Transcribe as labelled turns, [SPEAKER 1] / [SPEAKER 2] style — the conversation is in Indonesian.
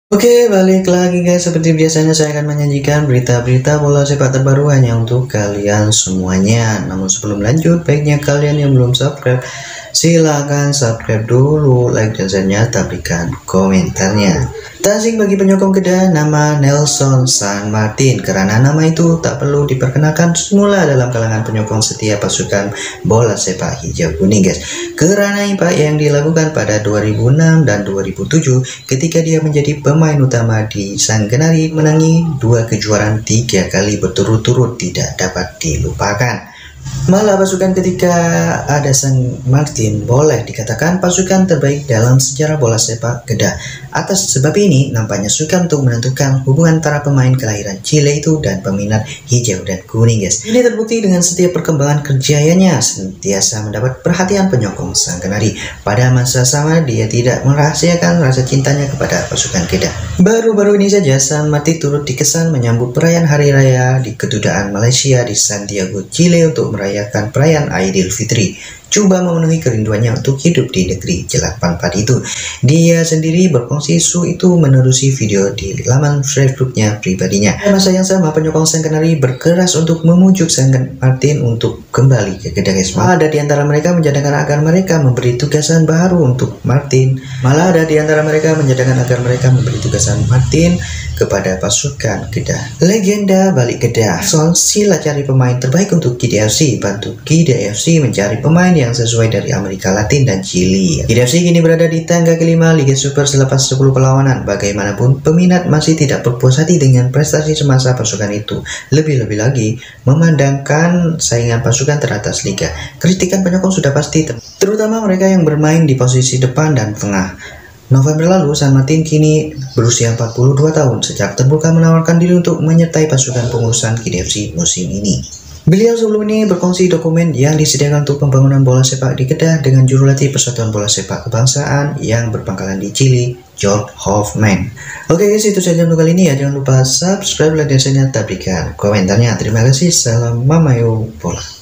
[SPEAKER 1] Oke, balik lagi guys. Seperti biasanya saya akan menyajikan berita-berita bola sepak terbaru hanya untuk kalian semuanya. Namun sebelum lanjut, baiknya kalian yang belum subscribe, silahkan subscribe dulu, like dan share-nya, berikan komentarnya. Tak asing bagi penyokong Kedah nama Nelson San Martin, karena nama itu tak perlu diperkenalkan semula dalam kalangan penyokong setia pasukan bola sepak hijau kuning guys. Karena impact yang dilakukan pada 2006 dan 2007 ketika dia menjadi pemain utama di Sang Kenari, menangi 2 kejuaraan 3 kali berturut-turut tidak dapat dilupakan. Malah pasukan ketika ada San Martin boleh dikatakan pasukan terbaik dalam sejarah bola sepak Kedah. Atas sebab ini nampaknya suka untuk menentukan hubungan antara pemain kelahiran Chile itu dan peminat hijau dan kuning guys. Ini terbukti dengan setiap perkembangan kerjayanya sentiasa mendapat perhatian penyokong Sang Kenari. Pada masa sama dia tidak merahasiakan rasa cintanya kepada pasukan Kedah. Baru-baru ini saja San Martin turut dikesan menyambut perayaan Hari Raya di Kedutaan Malaysia di Santiago, Chile untuk merayakan perayaan Aidilfitri. Coba memenuhi kerinduannya untuk hidup di negeri jelapang padi itu. Dia sendiri berfungsi isu itu menerusi video di laman Facebooknya pribadinya. Pada masa yang sama, penyokong Sang Kenari berkeras untuk memujuk San Martin untuk kembali ke Kedah. Malah ada di antara mereka menjadikan agar mereka memberi tugasan baru untuk Martin. Kepada pasukan Kedah. Legenda balik Kedah, Son sila cari pemain terbaik untuk KDFC. Bantu KDFC mencari pemain yang sesuai dari Amerika Latin dan Chili. KDFC kini berada di tangga kelima Liga Super selepas 10 perlawanan. Bagaimanapun, peminat masih tidak berpuas hati dengan prestasi semasa pasukan itu. Lebih-lebih lagi, memandangkan saingan pasukan teratas liga. Kritikan penyokong sudah pasti, terutama mereka yang bermain di posisi depan dan tengah. November lalu, San Martin kini berusia 42 tahun sejak terbuka menawarkan diri untuk menyertai pasukan pengurusan KDFC musim ini. Beliau sebelum ini berkongsi dokumen yang disediakan untuk pembangunan bola sepak di Kedah dengan jurulatih Persatuan Bola Sepak Kebangsaan yang berpangkalan di Chile, George Hoffman. Oke guys, itu saja untuk kali ini ya. Jangan lupa subscribe, like, dan share-nya, berikan komentarnya. Terima kasih. Salam Mamayo Bola.